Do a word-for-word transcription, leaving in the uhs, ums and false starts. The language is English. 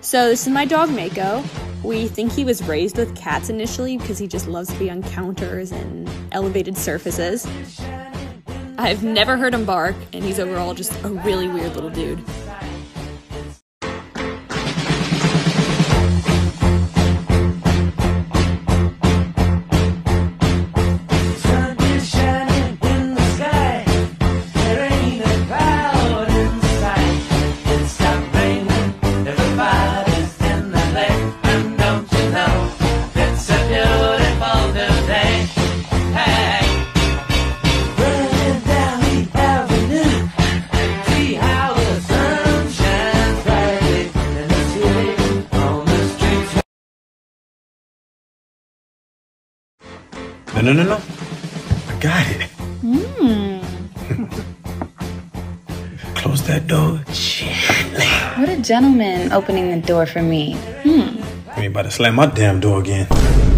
So this is my dog, Mako. We think he was raised with cats initially because he just loves to be on counters and elevated surfaces. I've never heard him bark, and he's overall just a really weird little dude. No, no, no, no. I got it. Mmm. Close that door gently. What a gentleman opening the door for me. Hmm. I ain't about to slam my damn door again.